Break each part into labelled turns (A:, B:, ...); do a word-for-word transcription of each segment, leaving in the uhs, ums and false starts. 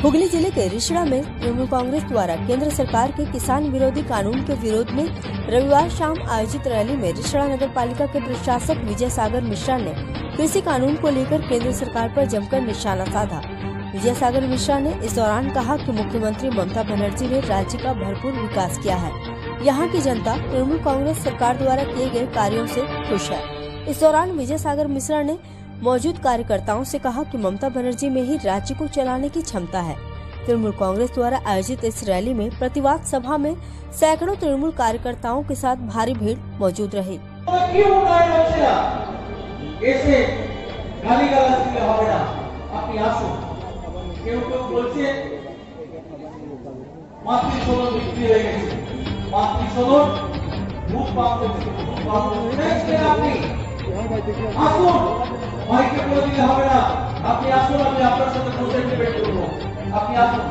A: हुगली जिले के रिषड़ा में तृणमूल कांग्रेस द्वारा केंद्र सरकार के किसान विरोधी कानून के विरोध में रविवार शाम आयोजित रैली में रिषड़ा नगर पालिका के प्रशासक विजय सागर मिश्रा ने कृषि कानून को लेकर केंद्र सरकार पर जमकर निशाना साधा। विजय सागर मिश्रा ने इस दौरान कहा कि मुख्यमंत्री ममता बनर्जी ने राज्य का भरपूर विकास किया है। यहाँ की जनता तृणमूल कांग्रेस सरकार द्वारा किए गए कार्यों से खुश है। इस दौरान विजय सागर मिश्रा ने मौजूद कार्यकर्ताओं से कहा कि ममता बनर्जी में ही राज्य को चलाने की क्षमता है। तृणमूल कांग्रेस द्वारा आयोजित इस रैली में प्रतिवाद सभा में सैकड़ों तृणमूल कार्यकर्ताओं के साथ भारी भीड़ मौजूद रही।
B: মাইকে বলে দিলে হবে না, আপনি আসুন, আমি আপনার সাথে বসে ডিবেট করব। আপনি আসুন।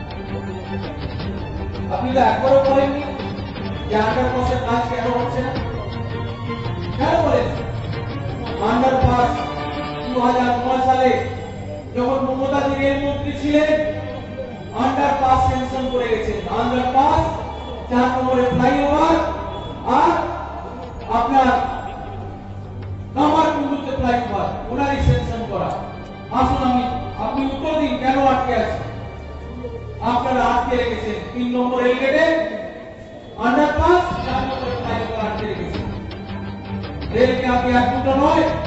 B: আপনি তো একবারও বলেননি যে আন্ডারপাসের কাজ কেন হচ্ছে না, কেন বলেন? আন্ডারপাস দু হাজার নয় সালে যখন মমতা দি রেলমন্ত্রী ছিলেন আন্ডারপাস সেনশন করে গেছেন। আন্ডারপাস চার নম্বরে ফ্লাইওভার আর আপনার কামারকুণ্ডুতে ফ্লাইওভার ওনারই সেনশন করা। আসুন আমি আপনি উত্তর দিন কেন আটকে আছে? আপনারা আটকে রেখেছেন তিন নম্বর রেলগেটে আন্ডারপাস, চার নম্বর ফ্লাইওভার আটকে রেখেছেন। রেলকে আপনি এক দুটো নয়